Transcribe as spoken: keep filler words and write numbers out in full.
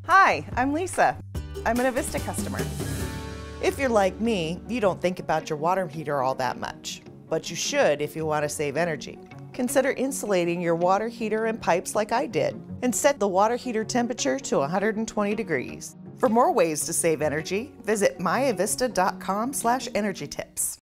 Hi, I'm Lisa. I'm an Avista customer. If you're like me, you don't think about your water heater all that much, but you should if you want to save energy. Consider insulating your water heater and pipes like I did, and set the water heater temperature to one hundred twenty degrees. For more ways to save energy, visit my avista dot com slash energy tips.